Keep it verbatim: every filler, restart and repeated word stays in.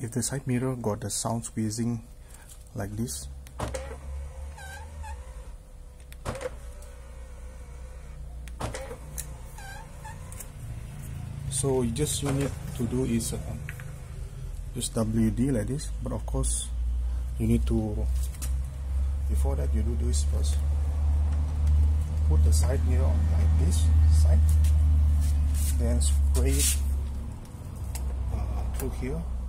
if the side mirror got the sound squeezing like this, so you just you need to do is uh, just W D like this. But of course you need to, before that you do this first, put the side mirror on like this side, then spray it uh, through here.